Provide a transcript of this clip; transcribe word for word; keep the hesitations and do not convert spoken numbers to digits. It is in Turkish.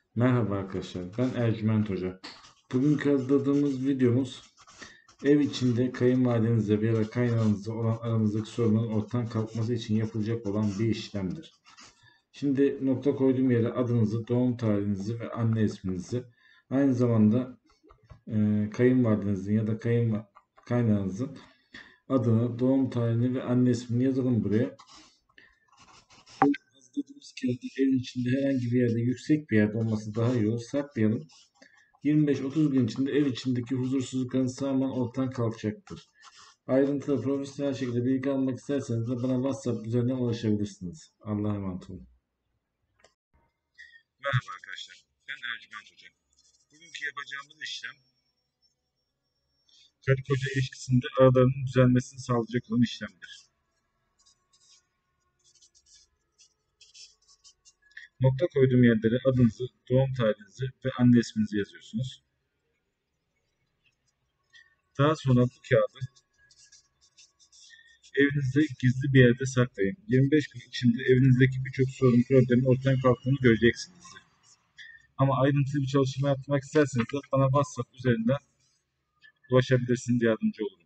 Merhaba arkadaşlar, ben Ercüment Hoca. Bugünkü hazırladığımız videomuz ev içinde kayınvalidenizle veya kaynağınızla olan aranızdaki sorunun ortadan kalkması için yapılacak olan bir işlemdir. Şimdi nokta koyduğum yere adınızı, doğum tarihinizi ve anne isminizi, aynı zamanda e, kayınvalidenizin ya da kayın, kaynağınızın adını, doğum tarihini ve anne ismini yazalım buraya. Hazırladığımız kağıdı evin içinde herhangi bir yerde, yüksek bir yerde olması daha iyi olur. Saklayalım. yirmi beş otuz gün içinde ev içindeki huzursuzlukların tamamen ortadan kalkacaktır. Ayrıntılı profesyonel şekilde bilgi almak isterseniz de bana WhatsApp üzerinden ulaşabilirsiniz. Allah'a emanet olun. Merhaba arkadaşlar, ben Ercüment Hoca. Bugünkü yapacağımız işlem karı koca ilişkisinde aralarının düzelmesini sağlayacak olan işlemdir. Nokta koyduğum yerlere adınızı, doğum tarihinizi ve anne isminizi yazıyorsunuz. Daha sonra bu kağıdı evinizde gizli bir yerde saklayın. yirmi beş gün içinde evinizdeki birçok sorun problemin ortadan kalktığını göreceksiniz. Ama ayrıntılı bir çalışma yapmak isterseniz de bana WhatsApp üzerinden ulaşabilirsiniz, yardımcı olurum.